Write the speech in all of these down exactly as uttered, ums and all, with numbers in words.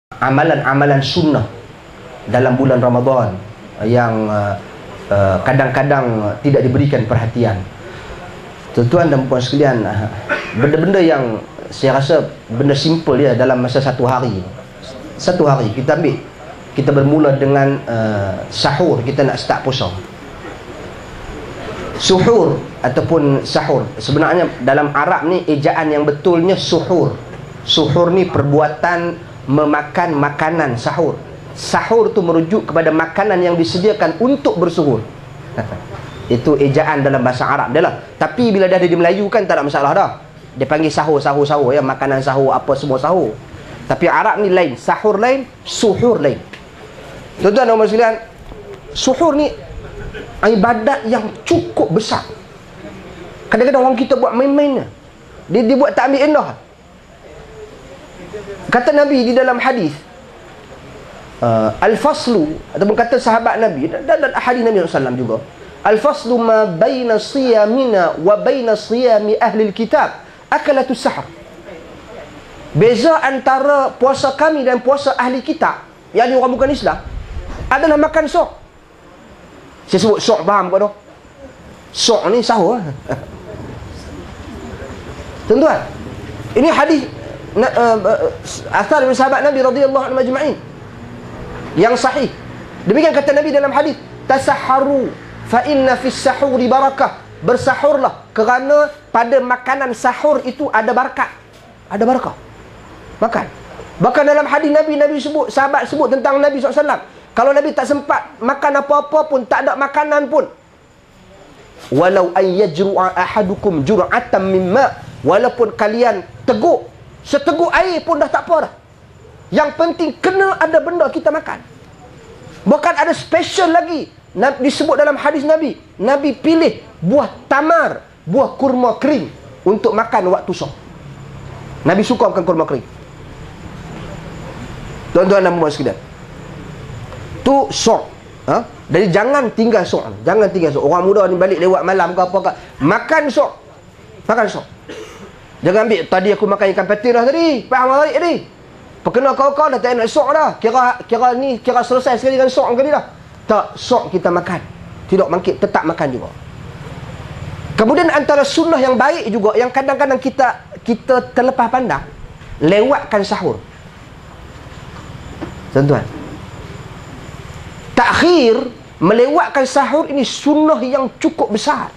amalan-amalan sunnah dalam bulan Ramadan yang kadang-kadang uh, uh, tidak diberikan perhatian. Tuan-tuan dan puan sekalian, benda-benda yang saya rasa benda simple ya dalam masa satu hari. Satu hari kita ambil, kita bermula dengan uh, sahur, kita nak start puasa. Suhur ataupun sahur, sebenarnya dalam Arab ni ejaan yang betulnya suhur. Suhur ni perbuatan memakan makanan sahur. Sahur tu merujuk kepada makanan yang disediakan untuk bersuhur. Itu ejaan dalam bahasa Arab dia lah. Tapi bila dah ada di Melayu kan tak ada masalah dah. Dia panggil sahur, sahur, sahur ya, makanan sahur, apa semua sahur. Tapi Arab ni lain, sahur lain, suhur lain. Tuan-tuan dan puan sekalian, suhur ni ibadat yang cukup besar. Kadang-kadang orang kita buat main-main. Dia, dia buat tak ambil endah. Kata Nabi di dalam hadis, uh, Al-faslu, ataupun kata sahabat Nabi dan, dan hadis Nabi sallallahu alaihi wasallam juga, Al-faslu ma baina siyamina wa baina siyami ahli kitab akalatus sahar. Beza antara puasa kami dan puasa ahli kitab, yang orang bukan Islam, adalah makan sok. Saya sebut sok, faham kau tu? Sok ni sahur. Tuan-tuan, ini hadis na, uh, uh, asal dari sahabat Nabi radhiyallahu anhu majma'in yang sahih. Demikian kata Nabi dalam hadis, tasahharu fa inna fis sahuri barakah. Bersahurlah kerana pada makanan sahur itu ada barakat. Ada barakah. Makan. Bahkan dalam hadis Nabi, Nabi sebut, sahabat sebut tentang Nabi sallallahu alaihi wasallam, kalau Nabi tak sempat makan apa-apa pun, tak ada makanan pun, walau an yajru'a ahadukum jur'atan mimma, walaupun kalian teguk seteguk air pun dah tak apa dah. Yang penting kena ada benda kita makan. Bahkan ada special lagi disebut dalam hadis Nabi, Nabi pilih buah tamar, buah kurma kering untuk makan waktu sok. Nabi suka makan kurma kering. Tuan-tuan dan puan sekalian, tu sok. Ha? Jadi jangan tinggal sok. Jangan tinggal sok. Orang muda ni balik lewat malam ke apa ke, makan sok. Makan sok. Jangan ambil, tadi aku makan ikan patin dah tadi, faham balik tadi, perkena kau-kau dah tak nak sok dah, kira kira ni kira selesai sekali dengan sok kali dah. Tak, sok kita makan, tidak bangkit, tetap makan juga. Kemudian antara sunnah yang baik juga, yang kadang-kadang kita kita terlepas pandang, lewatkan sahur. Tuan-tuan, takhir, melewatkan sahur ini sunnah yang cukup besar.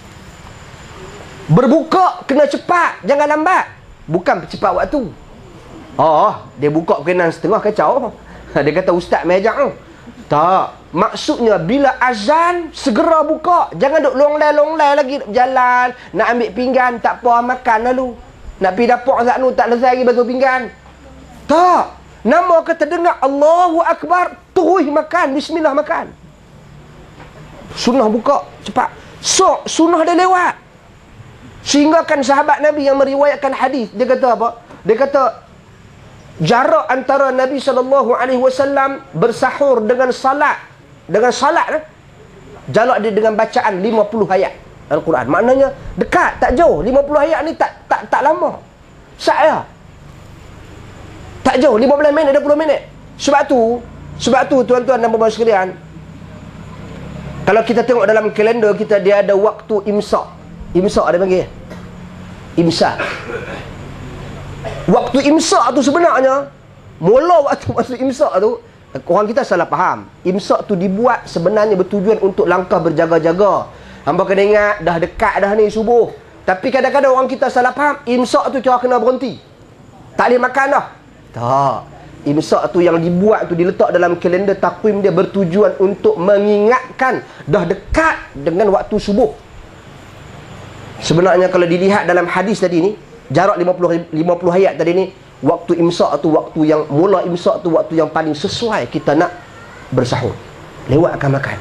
Berbuka kena cepat, jangan lambat. Bukan cepat waktu. Oh, dia buka berkenan setengah kacau. Dia kata ustaz mejak tu. Tak, maksudnya bila azan segera buka. Jangan duk longlai-longlai lagi berjalan, nak ambil pinggan tak apa, makan lalu. Nak pergi dapur Zaknu tak selesai lagi basuh pinggan. Tak. Nama kata dengar Allahu Akbar, terus makan, bismillah makan. Sunnah buka cepat. Sok sunnah dah lewat. Sehingga kan sahabat Nabi yang meriwayatkan hadis, dia kata apa? Dia kata jarak antara Nabi sallallahu alaihi wasallam bersahur dengan salat, dengan salat eh? jarak dia dengan bacaan lima puluh ayat Al-Quran. Maknanya dekat, tak jauh. lima puluh ayat ni tak tak tak lama. Saya tak jauh, lima belas minit, dua puluh minit. Sebab tu, sebab tu tuan-tuan dan puan sekalian, kalau kita tengok dalam kalender kita, dia ada waktu imsak. Imsak ada panggil imsak. Waktu imsak tu sebenarnya, mula waktu waktu imsak tu, orang kita salah faham. Imsak tu dibuat sebenarnya bertujuan untuk langkah berjaga-jaga. Hamba kena ingat dah dekat dah ni subuh. Tapi kadang-kadang orang kita salah faham, imsak tu kira kena berhenti, tak boleh makan dah. Tak. Imsak tu yang dibuat tu, diletak dalam kalender takwim dia, bertujuan untuk mengingatkan dah dekat dengan waktu subuh. Sebenarnya kalau dilihat dalam hadis tadi ni, jarak lima puluh ayat tadi ni, waktu imsak tu, waktu yang mula imsak tu, waktu yang paling sesuai kita nak bersahur. Lewatkan makan.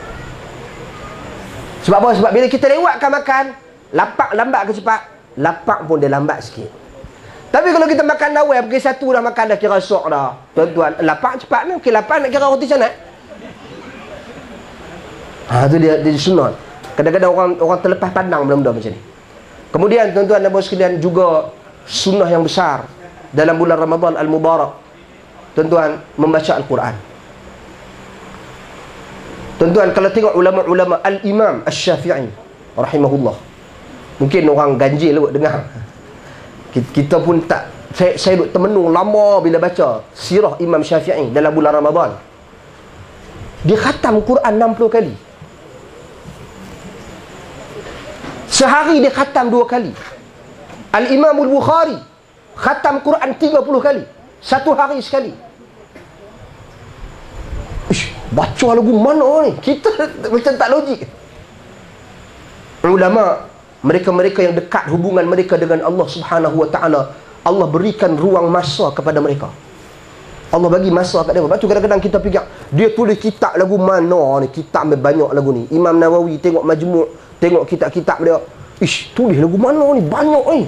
Sebab apa? Sebab bila kita lewatkan makan, lapak lambat ke cepat? Lapak pun dia lambat sikit. Tapi kalau kita makan dawai, pukul satu dah makan dah kira sok dah. Tuan-tuan, lapak cepat ni, pukul lapan nak kira roti canai. Ha, tu dia, dia sunat. Kadang-kadang orang orang terlepas pandang benda-benda macam ni. Kemudian tuan-tuan dan puan sekalian, juga sunnah yang besar dalam bulan Ramadan Al-Mubarak. tuan-tuan, membaca Al-Quran. Tuan-tuan, kalau tengok ulama-ulama, Al-Imam Asy-Syafi'i rahimahullah, mungkin orang ganjil kot dengar. Kita pun tak, saya, saya duduk termenung lama bila baca sirah Imam Syafi'i dalam bulan Ramadan. Dia khatam Quran enam puluh kali. Sehari dia khatam dua kali. Al-Imam Al-Bukhari khatam Quran tiga puluh kali. Satu hari sekali. Ish, baca lagu mana ni? Kita macam tak logik. Ulama, mereka-mereka yang dekat hubungan mereka dengan Allah Subhanahu Wa Taala, Allah berikan ruang masa kepada mereka. Allah bagi masa kat dia. Lepas tu kadang-kadang kita fikir, dia tulis kitab lagu mana ni? Kitab banyak lagu ni. Imam Nawawi tengok Majmu', tengok kitab-kitab dia. Ish, tulis lagu mana ni? Banyak ni.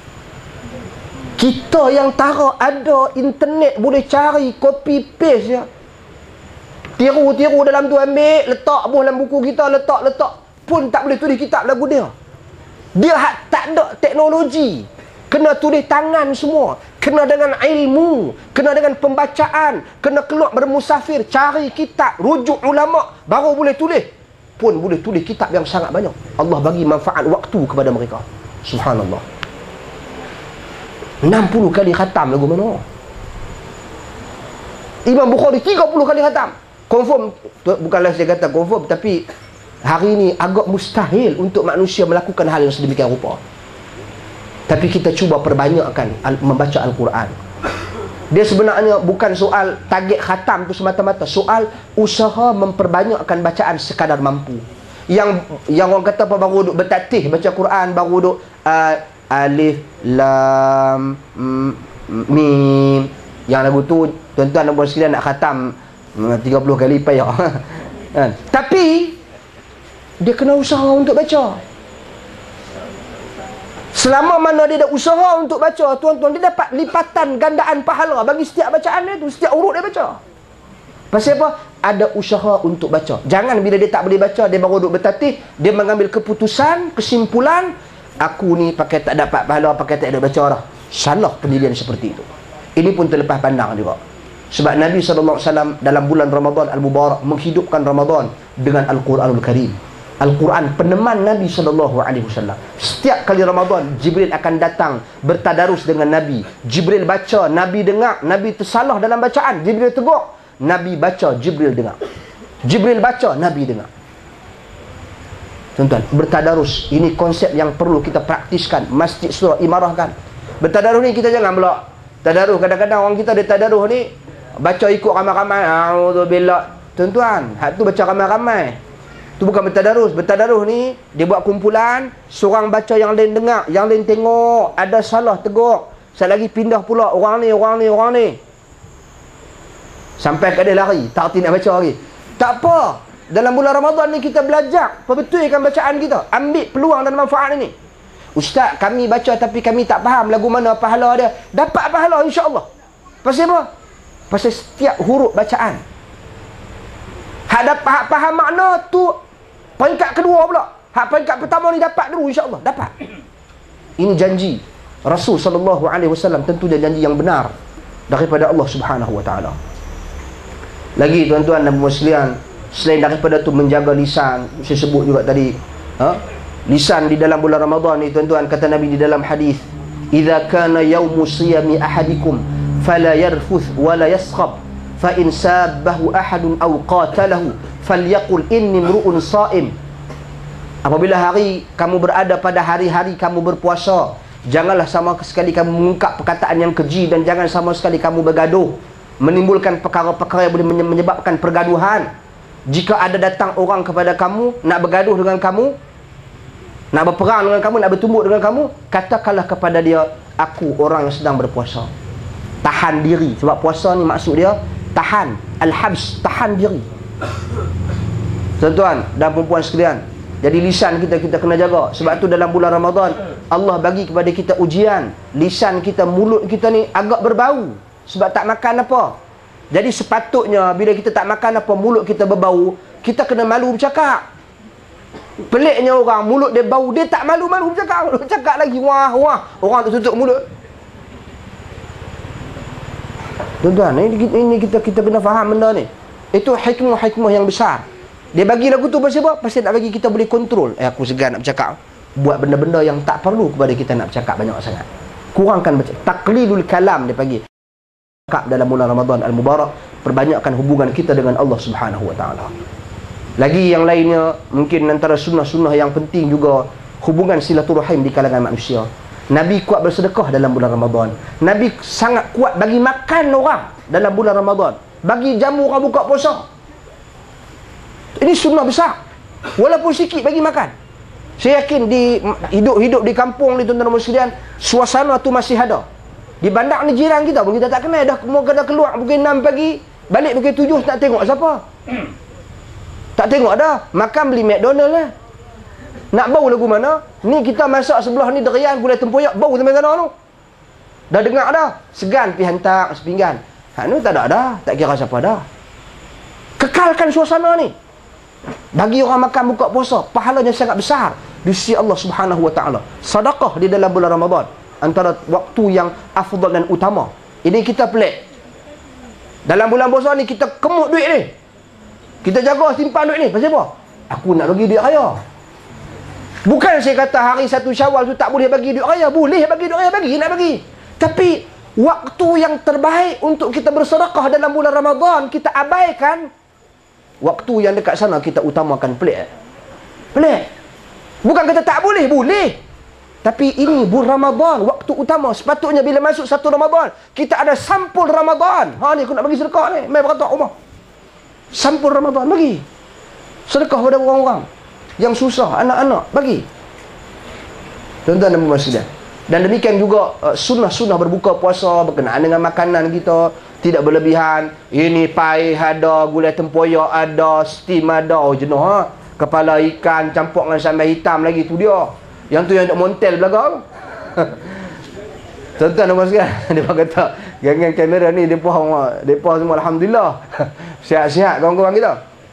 Kita yang tara ada internet, boleh cari, copy paste je. Tiru-tiru dalam tu, ambil, letak buh dalam buku kita, letak-letak. Pun tak boleh tulis kitab lagu dia. Dia tak ada teknologi. Kena tulis tangan semua. Kena dengan ilmu. Kena dengan pembacaan. Kena keluar bermusafir. Cari kitab. Rujuk ulama. Baru boleh tulis. Pun boleh tulis kitab yang sangat banyak. Allah bagi manfaat waktu kepada mereka. Subhanallah. enam puluh kali khatam lagu mana? Imam Bukhari tiga puluh kali khatam. Confirm. Bukanlah saya kata confirm, tapi hari ini agak mustahil untuk manusia melakukan hal yang sedemikian rupa. Tapi kita cuba perbanyakkan membaca Al-Quran. Dia sebenarnya bukan soal target khatam tu semata-mata, soal usaha memperbanyakkan bacaan sekadar mampu. Yang yang orang kata apa, baru duk bertatih baca Quran, baru duk uh, alif lam mim. Yang lagu tu tuan-tuan dan puan sekalian nak khatam tiga puluh kali payah. Kan? Tapi dia kena usaha untuk baca. Selama mana dia ada usaha untuk baca, tuan-tuan, dia dapat lipatan gandaan pahala bagi setiap bacaan dia tu, setiap urut dia baca. Pasal apa? Ada usaha untuk baca. Jangan bila dia tak boleh baca, dia baru duduk bertatih, dia mengambil keputusan, kesimpulan, aku ni pakai tak dapat pahala, pakai tak ada baca dah. Salah pendirian seperti itu. Ini pun terlepas pandang juga. Sebab Nabi sallallahu alaihi wasallam dalam bulan Ramadan Al-Mubarak menghidupkan Ramadan dengan Al-Quranul Karim. Al-Quran peneman Nabi sallallahu alaihi wasallam. Setiap kali Ramadan, Jibril akan datang bertadarus dengan Nabi. Jibril baca, Nabi dengar. Nabi tersalah dalam bacaan, Jibril tegur. Nabi baca, Jibril dengar. Jibril baca, Nabi dengar. Tuan-tuan, bertadarus, ini konsep yang perlu kita praktiskan. Masjid Surah Imarah kan. Bertadarus ni kita jangan pula tadarus. Kadang-kadang orang kita ada tadarus ni baca ikut ramai-ramai. A'udzubillah. Tuan-tuan, hak tu baca ramai-ramai. Tu bukan bertadarus. Bertadarus ni dia buat kumpulan, seorang baca, yang lain dengar, yang lain tengok, ada salah tegur, sekali lagi pindah pula orang ni, orang ni, orang ni, sampai ke dia lari, tak erti nak baca lagi. Tak apa, dalam bulan Ramadan ni kita belajar perbetulkan bacaan kita, ambil peluang dan manfaat ini. Ustaz, kami baca tapi kami tak faham lagu mana pahala dia. Dapat pahala insya-Allah. Pasal apa? Pasal setiap huruf bacaan. Hak dapat faham makna tu peringkat kedua pula. Hak peringkat pertama ni dapat dulu insya-Allah, dapat. Ini janji Rasul sallallahu alaihi wasallam, tentu dia janji yang benar daripada Allah Subhanahu wa taala. Lagi tuan-tuan dan puan sekalian, selain daripada tu menjaga lisan, saya sebut juga tadi, ha? Lisan di dalam bulan Ramadan ni tuan-tuan, kata Nabi di dalam hadis, "Idza kana yaumu siyami ahadikum fala yarfuth wala yaskhab." Fa in sabbahu ahadun aw qatalahu falyaqul inni mru'un sha'im. Apabila hari kamu berada pada hari-hari kamu berpuasa, janganlah sama sekali kamu mengungkap perkataan yang keji, dan jangan sama sekali kamu bergaduh, menimbulkan perkara-perkara yang boleh menyebabkan pergaduhan. Jika ada datang orang kepada kamu nak bergaduh dengan kamu, nak berperang dengan kamu, nak bertumbuk dengan kamu, katakanlah kepada dia, aku orang yang sedang berpuasa. Tahan diri. Sebab puasa ni maksud dia tahan, al-habs, tahan diri. Tuan-tuan dan perempuan sekalian, jadi lisan kita kita kena jaga. Sebab tu dalam bulan Ramadan Allah bagi kepada kita ujian. Lisan kita, mulut kita ni agak berbau sebab tak makan apa. Jadi sepatutnya bila kita tak makan apa, mulut kita berbau, kita kena malu bercakap. Peliknya orang mulut dia bau, dia tak malu-malu bercakap, bercakap lagi wah wah, orang tu tutup mulut. Tuan-tuan, ini, ini kita kita kena faham benda ni. Itu hikmah-hikmah yang besar. Dia bagi lagu tu pasal apa? Pasal nak bagi kita boleh kontrol. Eh, aku segan nak bercakap. Buat benda-benda yang tak perlu kepada kita nak bercakap banyak sangat. Kurangkan baca. Taqlilul kalam dia bagi. Cakap dalam bulan Ramadan Al-Mubarak, perbanyakkan hubungan kita dengan Allah Subhanahu Wa Taala. Lagi yang lainnya, mungkin antara sunnah-sunnah yang penting juga hubungan silaturahim di kalangan manusia. Nabi kuat bersedekah dalam bulan Ramadan. Nabi sangat kuat bagi makan orang dalam bulan Ramadan. Bagi jamu orang buka puasa. Ini sunnah besar. Walaupun sikit bagi makan. Saya yakin di hidup-hidup di kampung ni tuan-tuan dan sekalian, suasana tu masih ada. Di bandar ni jiran kita pun kita tak kenal. Dah mau kena keluar pukul enam pagi, balik pukul tujuh tak tengok siapa. Tak tengok dah. Makan beli McDonald lah. Nak bau lagu mana? Ni kita masak sebelah ni derian gulai tempoyak, bau sampai sana tu. Dah dengar dah. Segan pergi hantar sepinggan. Hak ni tak ada dah. Tak kira siapa dah. Kekalkan suasana ni. Bagi orang makan buka puasa, pahalanya sangat besar di sisi Allah Subhanahu Wa Taala. Sedekah di dalam bulan Ramadan antara waktu yang afdal dan utama. Ini kita pelik. Dalam bulan puasa ni kita kemut duit ni. Kita jaga simpan duit ni. Pasal apa? Aku nak bagi duit raya. Bukan saya kata hari satu Syawal tu tak boleh bagi duit raya. Boleh bagi duit raya, bagi, nak bagi. Tapi waktu yang terbaik untuk kita bersedekah dalam bulan Ramadan, kita abaikan. Waktu yang dekat sana kita utamakan. Pelik. Pelik. Bukan kata tak boleh, boleh. Tapi ini bulan Ramadan, waktu utama. Sepatutnya bila masuk satu Ramadan, kita ada sampul Ramadan. Ha ni aku nak bagi sedekah ni. Mai beratak rumah. Sampul Ramadan, bagi. Sedekah pada orang-orang yang susah, anak-anak, bagi. Tuan-tuan dan puan-puan. Dan demikian juga uh, sunnah-sunnah berbuka puasa berkenaan dengan makanan kita. Tidak berlebihan. Ini pai ada, gulai tempoyak ada, steam ada. Oh jenuh ha. Kepala ikan campur dengan sambal hitam lagi, tu dia. Yang tu yang untuk montel belakang. Tuan-tuan dan puan-puan, dia kata gangan kamera ni depa depa semua alhamdulillah. Sihat-sihat kawan-kawan kita.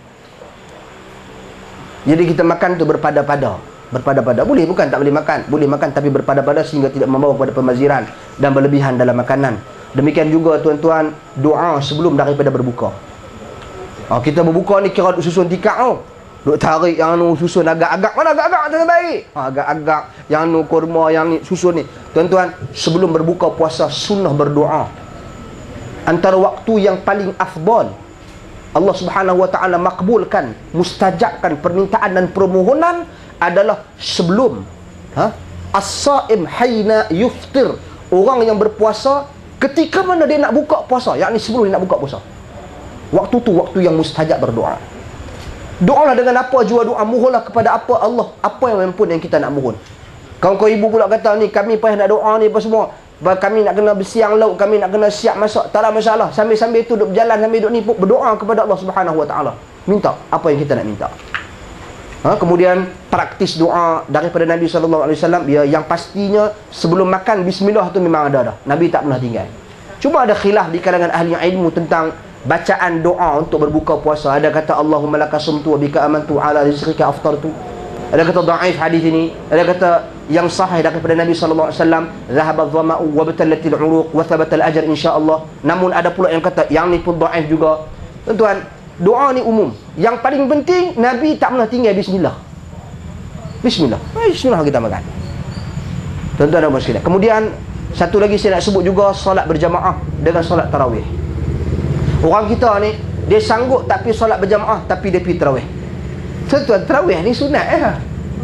Jadi kita makan tu berpada-pada. Berpada-pada. Boleh bukan tak boleh makan. Boleh makan tapi berpada-pada sehingga tidak membawa kepada pemaziran dan berlebihan dalam makanan. Demikian juga tuan-tuan, doa sebelum daripada berbuka. Ha, kita berbuka ni kira duk susun tikar tau. Duk tarik yang anu susun agak-agak. Mana agak-agak tak baik. Ha, agak-agak yang anu kurma yang ni susun ni. Tuan-tuan, sebelum berbuka puasa sunnah berdoa. Antara waktu yang paling afdal Allah Subhanahu Wa Taala makbulkan, mustajabkan permintaan dan permohonan adalah sebelum ha? As-saim haina yuftir. Orang yang berpuasa ketika mana dia nak buka puasa, yakni sebelum dia nak buka puasa. Waktu tu waktu yang mustajab berdoa. Doalah dengan apa jua doa, mohonlah kepada apa Allah, apa yang pun yang kita nak mohon. Kawan-kawan ibu pula kata ni kami payah nak doa ni apa semua. Kami nak kena bersiang lauk, kami nak kena siap masak. Tak ada masalah. Sambil-sambil tu duduk berjalan, sambil duduk ni berdoa kepada Allah Subhanahu Wa Taala. Minta apa yang kita nak minta. Ha, kemudian praktis doa daripada Nabi sallallahu alaihi wasallam, ya, yang pastinya sebelum makan bismillah tu memang ada dah. Nabi tak pernah tinggal. Cuma ada khilaf di kalangan ahli ilmu tentang bacaan doa untuk berbuka puasa. Ada kata Allahumma laka sumtu wa bika amantu ala rizqika aftartu. Ada kata dhaif hadis ini. Ada kata yang sahih daripada Nabi sallallahu alaihi wasallam, zahaba dhama'u wa batallatil uruq wa thabata al-ajr insyaallah. Namun ada pula yang kata yang ni pun dhaif juga. Tuan-tuan, doa ni umum. Yang paling penting Nabi tak pernah tinggal bismillah. Bismillah. Bismillah kita makan. Tuan-tuan dan puan-puan. Kemudian satu lagi saya nak sebut juga solat berjamaah dengan solat tarawih. Orang kita ni dia sanggup tak pergi solat berjamaah tapi dia pergi tarawih. Tuan-tuan, tarawih ni sunat ya.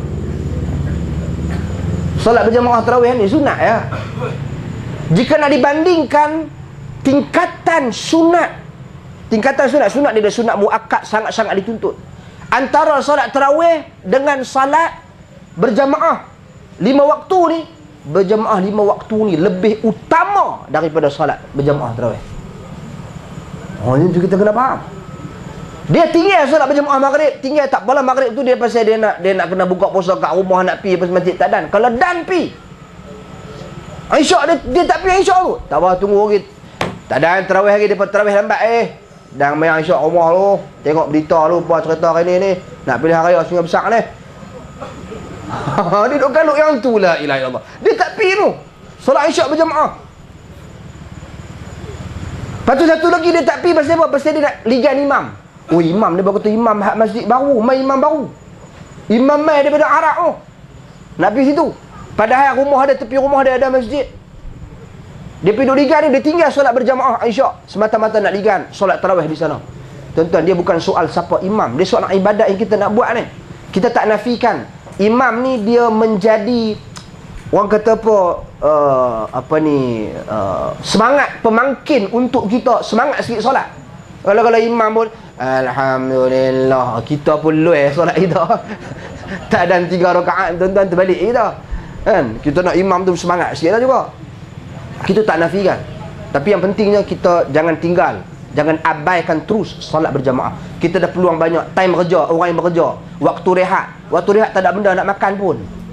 Solat berjamaah tarawih ni sunat ya. Jika nak dibandingkan tingkatan sunat, tingkatan sunat, sunat dia ada sunat muakkad sangat-sangat dituntut. Antara solat tarawih dengan solat berjamaah lima waktu ni, berjamaah lima waktu ni lebih utama daripada solat berjamaah tarawih. Oh, ini tu kita kena faham. Dia tinggal solat berjamaah maghrib, tinggal tak apalah maghrib tu dia pasal dia nak dia nak kena buka puasa kat rumah, nak pi pas masjid tak dan. Kalau dan pi. Isyak dia, dia tak pi isyak tu. Tak apa tunggu lagi. Tak dan tarawih lagi, depa tarawih lambat eh. Dan main isyak rumah tu, tengok berita tu apa cerita hari ni ni. Nak pilihan raya Sungai Besar ni. Dia duk galuk yang tu, la ilaha illallah. Dia tak pi tu. Solat isyak berjamaah. Lepas tu satu lagi dia tak pergi pasal apa? Pasal dia nak ligan imam. Oh imam dia baru kata imam masjid baru, mai imam baru. Imam mai daripada Arab tu. Nak pergi situ. Padahal rumah dia, tepi rumah dia ada masjid. Dia pergi duduk ligan ni, dia tinggal solat berjamaah Isyak. Semata-mata nak ligan solat tarawih di sana. Tuan-tuan, dia bukan soal siapa imam. Dia soal ibadat yang kita nak buat ni. Kita tak nafikan. Imam ni dia menjadi, orang kata apa, uh, apa ni, uh, semangat pemangkin untuk kita semangat sikit solat. Kalau-kalau imam pun, alhamdulillah, kita pun luar solat kita. Tak ada tiga rakaat, tuan-tuan, terbalik kita. Kan? Kita nak imam tu semangat sikit lah juga. Kita tak nafikan. Tapi yang pentingnya kita jangan tinggal, jangan abaikan terus solat berjamaah. Kita dah peluang banyak, time kerja, orang yang bekerja, waktu rehat, waktu rehat tak ada benda nak makan pun.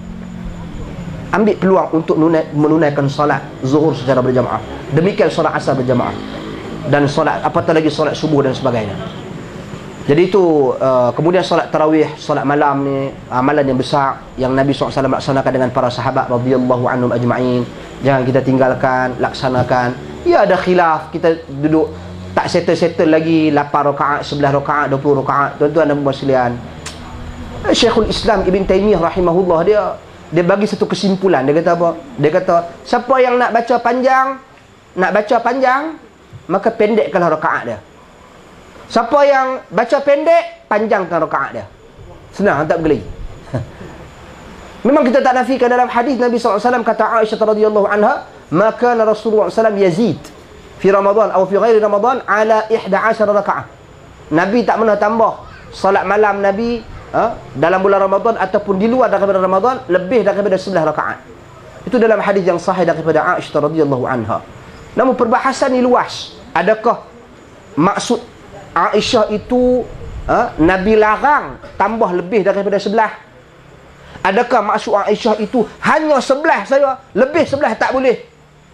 Ambil peluang untuk menunaikan solat zuhur secara berjamaah. Demikian solat asar berjamaah. Dan solat, apatah lagi solat subuh dan sebagainya. Jadi itu, uh, kemudian solat tarawih, solat malam ni amalan yang besar yang Nabi sallallahu alaihi wasallam laksanakan dengan para sahabat radhiyallahu anhum ajma'in. Jangan kita tinggalkan, laksanakan. Ya ada khilaf, kita duduk tak settle-settle lagi lapan rakaat, sebelas rakaat, dua puluh rakaat. Tuan-tuan dan puan sekalian, Syekhul Islam Ibn Taymiyah rahimahullah, dia dia bagi satu kesimpulan. Dia kata apa? Dia kata, siapa yang nak baca panjang, nak baca panjang, maka pendekkanlah rakaat dia. Siapa yang baca pendek, panjangkan rakaat dia. Senang, tak bergeli. Memang kita tak nafikan dalam hadis Nabi sallallahu alaihi wasallam, kata Aisyah radhiyallahu anha, maka Rasulullah sallallahu alaihi wasallam yazid fi Ramadan atau fi ghairi Ramadan ala ihda ashara rakaat. Nabi tak pernah tambah salat malam Nabi ha, dalam bulan Ramadan ataupun di luar daripada Ramadan lebih daripada sebelas rakaat. Itu dalam hadis yang sahih daripada Aisyah radhiyallahu anha. Namun perbahasan ini luas. Adakah maksud Aisyah itu ha, Nabi larang tambah lebih daripada sebelah? Adakah maksud Aisyah itu hanya sebelah saja, lebih sebelah tak boleh?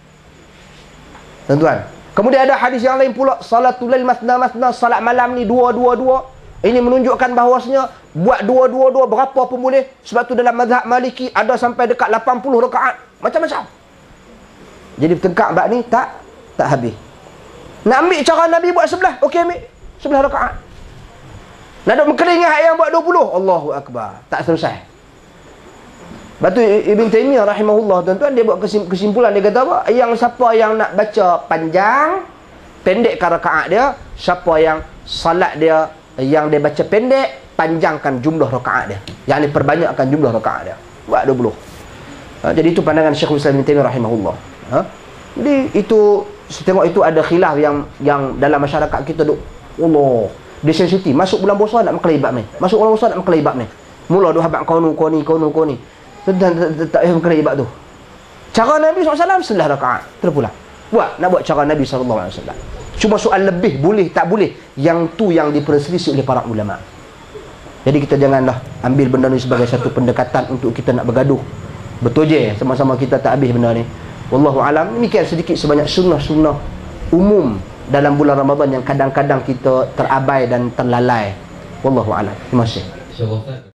Tuan-tuan, kemudian ada hadis yang lain pula, salatul lail masna masna, salat malam ni dua dua dua. Ini menunjukkan bahawasanya buat dua dua dua berapa pun boleh. Sebab tu dalam mazhab Maliki ada sampai dekat lapan puluh rakaat, macam-macam. Jadi tengkak bab ni tak tak habis. Nak ambil cara Nabi buat sebelah, okey ambil sebelah rakaat. Nak ada mengkeringah yang buat dua puluh, Allahu Akbar, tak selesai. Lepas tu Ibn Taymiyah rahimahullah, tuan-tuan, dia buat kesimpulan. Dia kata apa? Yang siapa yang nak baca panjang, pendekkan rakaat dia. Siapa yang salat dia, yang dia baca pendek, panjangkan jumlah rakaat dia. Yang ni perbanyakkan jumlah rakaat dia. Buat dua puluh. Ha, jadi itu pandangan Syekhul Islam Ibn Taymiyah rahimahullah. Ha? Jadi itu, saya tengok itu ada khilaf yang yang dalam masyarakat kita duk, Allah, dia sensitif. Masuk bulan puasa nak makan ibad ni. Masuk bulan puasa nak makan ibad ni. Mula duk habaq kau ni, kau ni, kau ni, kau ni. Tak payah makan ibad tu. Cara Nabi sallallahu alaihi wasallam sebelah rakaat, terus pulang. Buat, nak buat cara Nabi sallallahu alaihi wasallam. Cuma soal lebih boleh tak boleh, yang tu yang diperselisih oleh para ulama. Jadi kita janganlah ambil benda ni sebagai satu pendekatan untuk kita nak bergaduh. Betul je sama-sama kita tak habis benda ni. Wallahu alam. Demikian sedikit sebanyak sunnah-sunnah umum dalam bulan Ramadan yang kadang-kadang kita terabai dan terlalai. Wallahu alam. Terima kasih.